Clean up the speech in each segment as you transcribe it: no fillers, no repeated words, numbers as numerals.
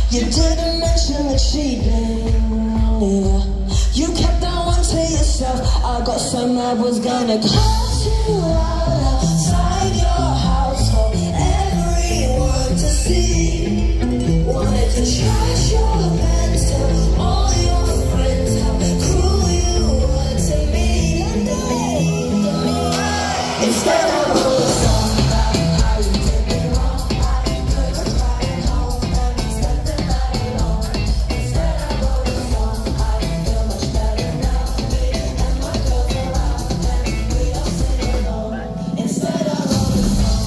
You didn't mention the cheating, yeah. You kept that one to yourself. I got some that was gonna cause you out outside your house for everyone to see. Wanted to trash your pants, tell all your friends how cruel you were to me. Instead I wrote a song about how you did me wrong. I couldn't find it home and spent the night alone. Instead I wrote a song, I feel much better now. Me and my girls are out and we all sing alone. Instead I wrote a song.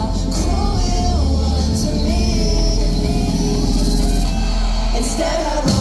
Instead I